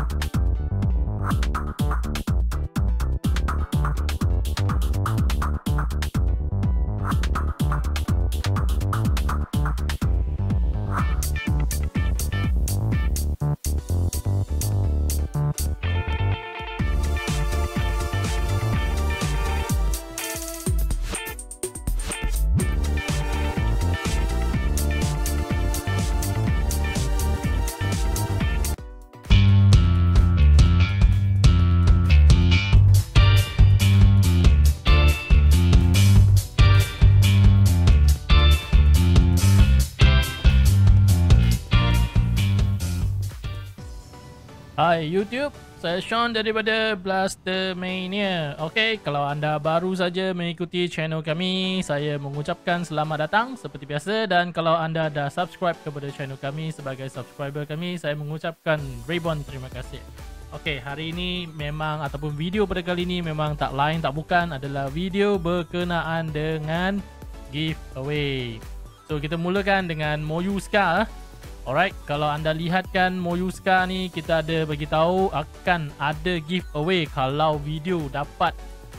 Hai YouTube, saya Sean daripada Blaster Mania. Okey, kalau anda baru saja mengikuti channel kami, saya mengucapkan selamat datang seperti biasa, dan kalau anda dah subscribe kepada channel kami sebagai subscriber kami, saya mengucapkan ribbon terima kasih. Okey, hari ini memang ataupun video pada kali ini memang tak lain tak bukan adalah video berkenaan dengan giveaway. So kita mulakan dengan Moyuska. Alright, kalau anda lihatkan Moyuska ni, kita ada bagi tahu akan ada giveaway kalau video dapat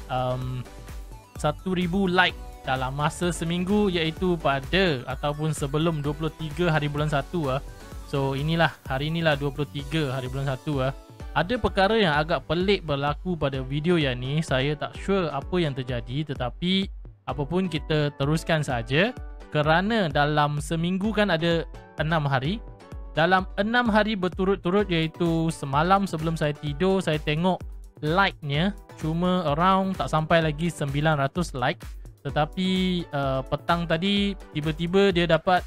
1000 like dalam masa seminggu, iaitu pada ataupun sebelum 23 hari bulan 1 ah. So inilah hari inilah 23 hari bulan 1 ah. Ada perkara yang agak pelik berlaku pada video yang ni. Saya tak sure apa yang terjadi, tetapi apapun kita teruskan saja. Kerana dalam seminggu kan ada 6 hari. Dalam 6 hari berturut-turut, iaitu semalam sebelum saya tidur, saya tengok like-nya cuma around tak sampai lagi 900 like. Tetapi petang tadi tiba-tiba dia dapat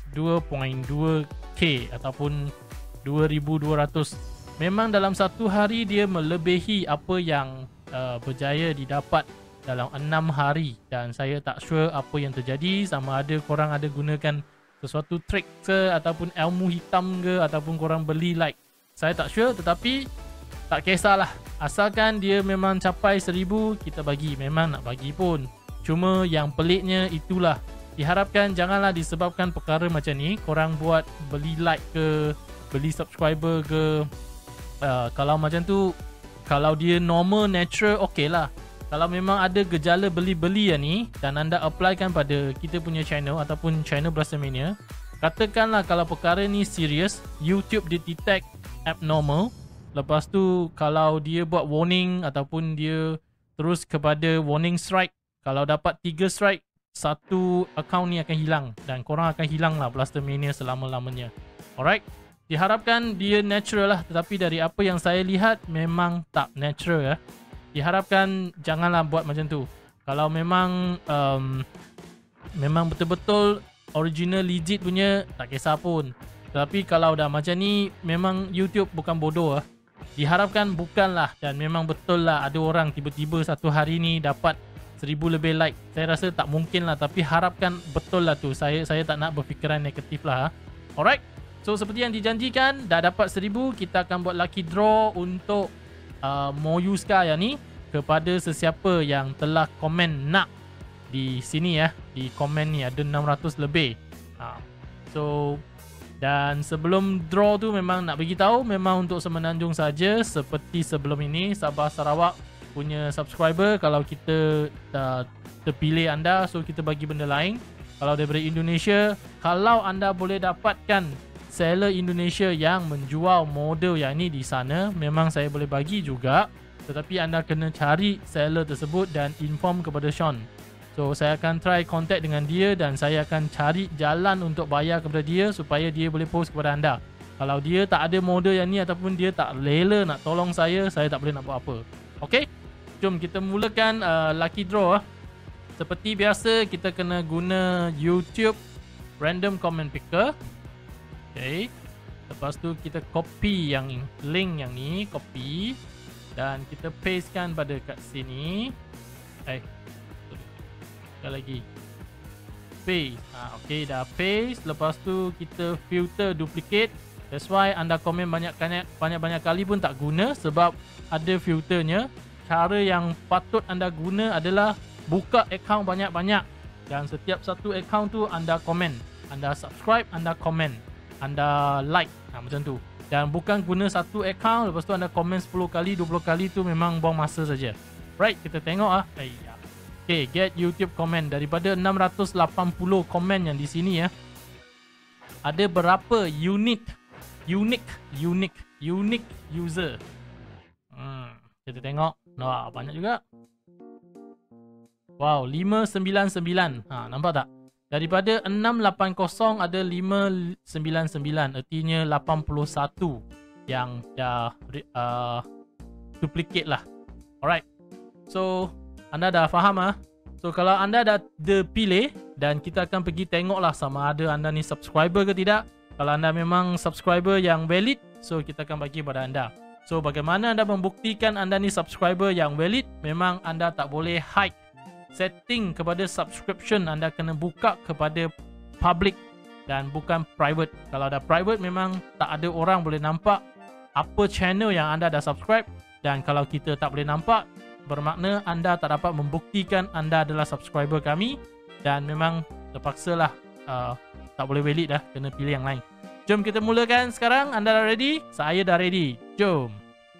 2.2k ataupun 2200. Memang dalam satu hari dia melebihi apa yang berjaya didapat dalam 6 hari, dan saya tak sure apa yang terjadi, sama ada korang ada gunakan sesuatu trik ke ataupun ilmu hitam ke, ataupun korang beli like. Saya tak sure, tetapi tak kisahlah, asalkan dia memang capai 1000 kita bagi, memang nak bagi pun. Cuma yang peliknya itulah, diharapkan janganlah disebabkan perkara macam ni korang buat beli like ke, beli subscriber ke. Kalau macam tu, kalau dia normal natural, okey lah. Kalau memang ada gejala beli-beli yang ni dan anda applykan pada kita punya channel ataupun channel Blaster Mania, katakanlah kalau perkara ni serius, YouTube dia detect abnormal. Lepas tu kalau dia buat warning ataupun dia terus kepada warning strike, kalau dapat 3 strike, satu account ni akan hilang dan korang akan hilang lah Blaster Mania selama-lamanya. Alright, diharapkan dia natural lah, tetapi dari apa yang saya lihat memang tak natural ya. Diharapkan janganlah buat macam tu. Kalau memang memang betul-betul original legit punya, tak kisah pun. Tapi kalau dah macam ni, memang YouTube bukan bodoh lah. Diharapkan bukanlah, dan memang betul lah ada orang tiba-tiba satu hari ni dapat 1000 lebih like. Saya rasa tak mungkin lah, tapi harapkan betul lah tu. Saya tak nak berfikiran negatif lah. Alright, so seperti yang dijanjikan, dah dapat 1000, kita akan buat lucky draw untuk Moyuska yang ni kepada sesiapa yang telah komen nak di sini ya. Di komen ni ada 600 lebih. So dan sebelum draw tu memang nak bagi tahu, memang untuk semenanjung saja. Seperti sebelum ini, Sabah Sarawak punya subscriber, kalau kita terpilih anda, so kita bagi benda lain. Kalau daripada Indonesia, kalau anda boleh dapatkan seller Indonesia yang menjual model yang ni di sana, memang saya boleh bagi juga, tetapi anda kena cari seller tersebut dan inform kepada Sean. So saya akan try contact dengan dia dan saya akan cari jalan untuk bayar kepada dia supaya dia boleh post kepada anda. Kalau dia tak ada model yang ni ataupun dia tak rela nak tolong saya tak boleh nak buat apa. Okay, jom kita mulakan lucky draw. Seperti biasa, kita kena guna YouTube random comment picker. Okay, lepas tu kita copy yang link yang ni, copy, dan kita pastekan pada kat sini. Sekali lagi paste. Okay, dah paste. Lepas tu kita filter duplicate. That's why anda komen banyak-banyak kali pun tak guna, sebab ada filternya. Cara yang patut anda guna adalah buka account banyak-banyak, dan setiap satu account tu anda komen, anda subscribe, anda komen, anda like, macam tu. Dan bukan guna satu account lepas tu anda komen 10 kali 20 kali tu memang buang masa saja. Right, kita tengok Okay, get YouTube comment. Daripada 680 komen yang di sini ya, ada berapa unique user? Kita tengok. Wah, banyak juga. Wow, 599. Nampak tak? Daripada 680 ada 599. Artinya 81 yang dah duplicate lah. Alright. So, anda dah faham So, kalau anda dah pilih dan kita akan pergi tengok lah sama ada anda ni subscriber ke tidak. Kalau anda memang subscriber yang valid, so kita akan bagi pada anda. So, bagaimana anda membuktikan anda ni subscriber yang valid? Memang anda tak boleh hide setting kepada subscription. Anda kena buka kepada public dan bukan private. Kalau ada private memang tak ada orang boleh nampak apa channel yang anda dah subscribe. Dan kalau kita tak boleh nampak, bermakna anda tak dapat membuktikan anda adalah subscriber kami. Dan memang terpaksalah tak boleh valid dah, kena pilih yang lain. Jom kita mulakan sekarang. Anda dah ready? Saya dah ready. Jom.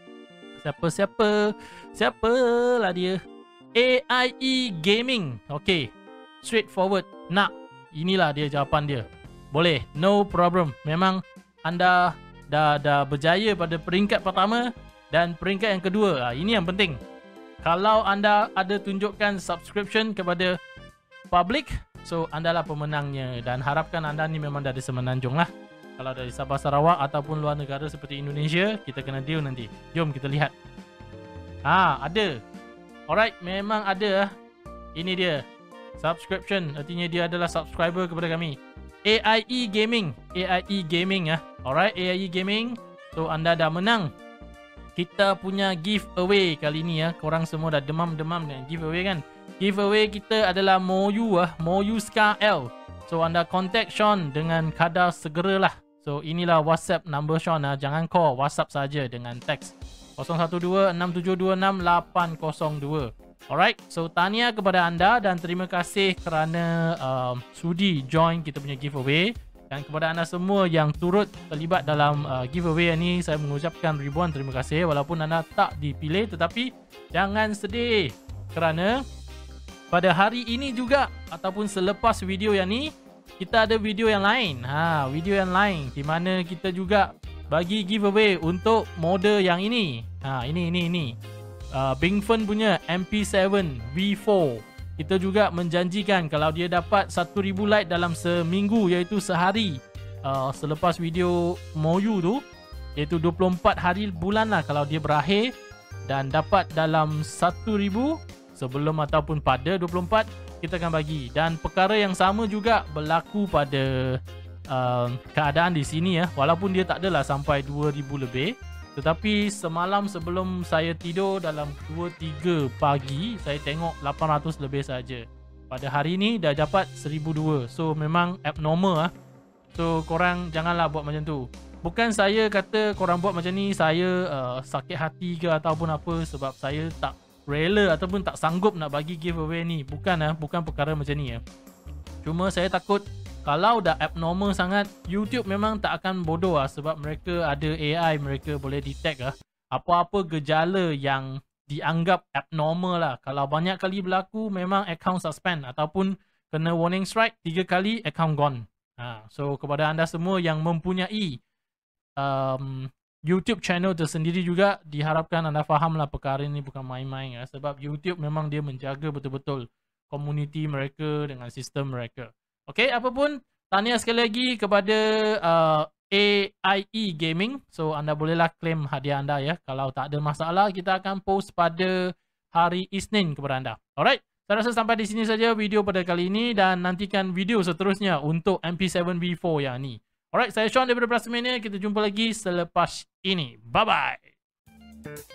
Siapalah dia? AIE Gaming. Okay, straightforward. Nak, inilah dia jawapan dia. Boleh, no problem. Memang anda dah berjaya pada peringkat pertama dan peringkat yang kedua. Ini yang penting. Kalau anda ada tunjukkan subscription kepada public, so anda lah pemenangnya. Dan harapkan anda ni memang dari Semenanjung lah. Kalau dari Sabah Sarawak ataupun luar negara seperti Indonesia, kita kena deal nanti. Jom kita lihat. Ada. Alright, memang ada. Ini dia. Subscription. Artinya dia adalah subscriber kepada kami. AIE Gaming. AIE Gaming Alright, AIE Gaming. So, anda dah menang. Kita punya giveaway kali ni Korang semua dah demam-demam dengan giveaway kan. Giveaway kita adalah Moyu Moyu Scar L. So, anda contact Sean dengan kadar segeralah. So, inilah WhatsApp number Sean Jangan call, WhatsApp saja dengan teks 012-6726-802. Alright, so tahniah kepada anda dan terima kasih kerana sudi join kita punya giveaway. Dan kepada anda semua yang turut terlibat dalam giveaway ni, saya mengucapkan ribuan terima kasih. Walaupun anda tak dipilih, tetapi jangan sedih kerana pada hari ini juga ataupun selepas video yang ni, kita ada video yang lain. Video yang lain di mana kita juga bagi giveaway untuk model yang ini. Ini. Bingfen punya MP7 V4. Kita juga menjanjikan kalau dia dapat 1000 like dalam seminggu, iaitu sehari selepas video Moyu tu, iaitu 24 hari bulan lah kalau dia berakhir, dan dapat dalam 1000 sebelum ataupun pada 24, kita akan bagi. Dan perkara yang sama juga berlaku pada keadaan di sini walaupun dia tak adalah sampai 2000 lebih, tetapi semalam sebelum saya tidur dalam 2-3 pagi, saya tengok 800 lebih saja. Pada hari ni dah dapat 1002. So memang abnormal So korang janganlah buat macam tu. Bukan saya kata korang buat macam ni saya sakit hati ke ataupun apa, sebab saya tak rela ataupun tak sanggup nak bagi giveaway ni. Bukan perkara macam ni Cuma saya takut kalau dah abnormal sangat, YouTube memang tak akan bodoh sebab mereka ada AI, mereka boleh detect apa-apa gejala yang dianggap abnormal lah. Kalau banyak kali berlaku, memang account suspend ataupun kena warning strike 3 kali, account gone. So kepada anda semua yang mempunyai YouTube channel tersendiri juga, diharapkan anda fahamlah perkara ini bukan main-main sebab YouTube memang dia menjaga betul-betul komuniti mereka dengan sistem mereka. Okay, apapun, tahniah sekali lagi kepada AIE Gaming. So, anda bolehlah claim hadiah anda Kalau tak ada masalah, kita akan post pada hari Isnin kepada anda. Alright, saya rasa sampai di sini saja video pada kali ini dan nantikan video seterusnya untuk MP7 V4 yang ni. Alright, saya Sean daripada Plasmania. Kita jumpa lagi selepas ini. Bye-bye.